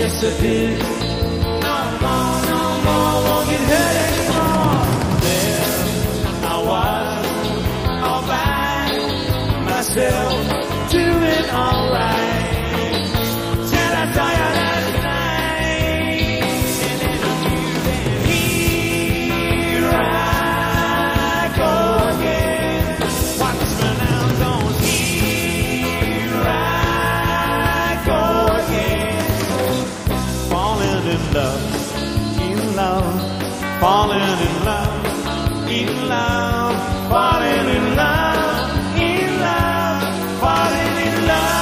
yes I did. No more, won't get hurt anymore. There I was, all by myself, doing alright. Till I saw you last night, and then here I go again. Watch me now, don't here I go again. Falling in love, falling in love, in love, falling in love, in love, falling in love.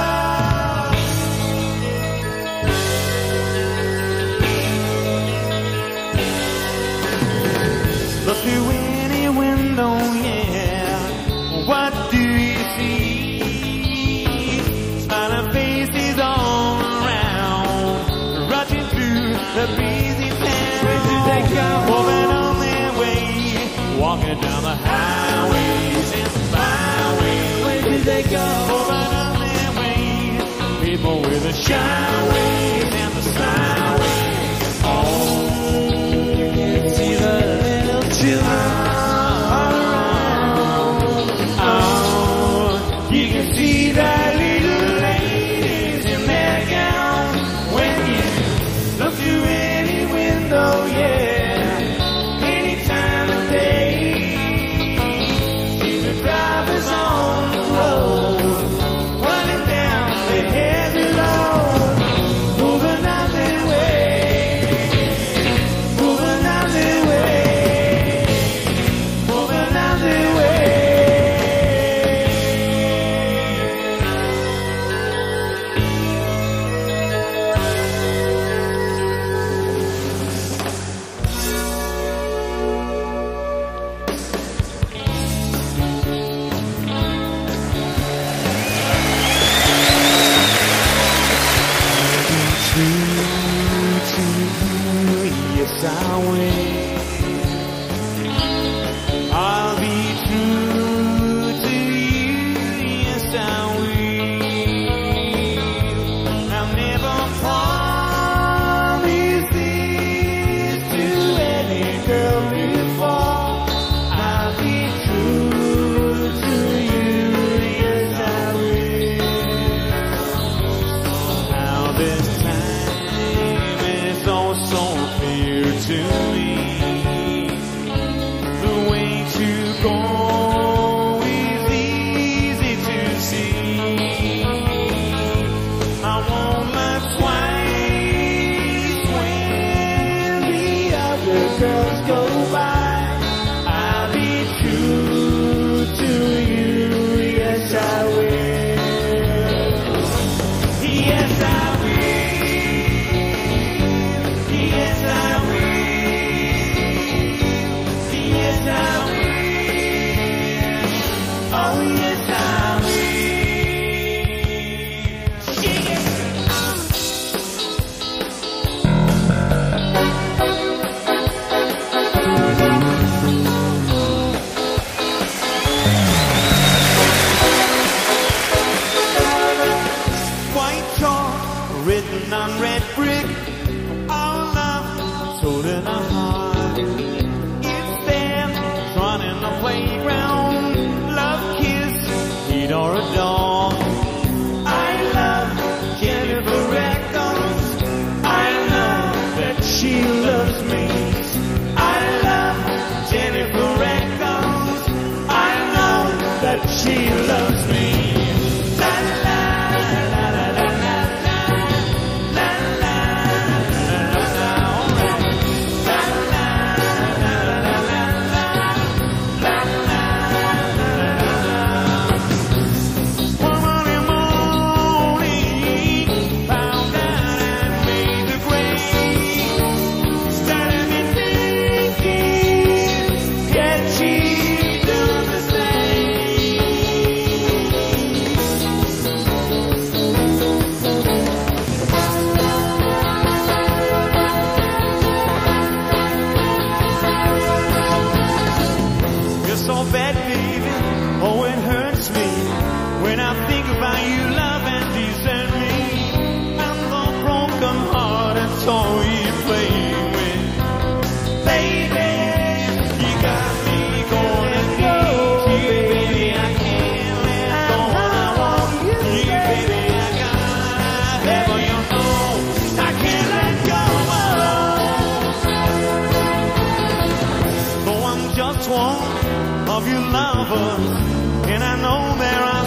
Look through any window, yeah, what do you see? Smiling faces all around, rushing through the busy town. Where did they go? Moving on their way, walking down the highways and the byways. Where did they go? Moving on their way, people with the shyways and the slyways. Oh, you can see the little children all around. Oh, you can see the little ladies in their gowns. When you look through any window, yeah, any time of day, see the drivers on the road, running down the heavy road, moving out their way, moving out their way, moving out their way. True to you, yes I will. I'll be true to you, yes I will. I'll never promise this to any girl before. I'll be true to you, yes I will. How this time is all so clear to me. The way to go is easy to see. I won't look twice when the other girls go by. I'll be true to you, yes I will. Yes I will. Yes I will. Yes I will. Oh yes I will. Sing it. White chalk written on red brick, our love told in our heart. It's there, drawn in the playground, love kiss, heat or a dog. I love Jennifer Eccles, I know that she loves me. I love Jennifer Eccles, I know that she loves me. La la la la la la la la la la la la la. Alright. La la baby, you got me going and need you, baby. I can't let go and I want you, baby. I gotta have you know I can't let go. Though I'm just one of your lovers, and I know there are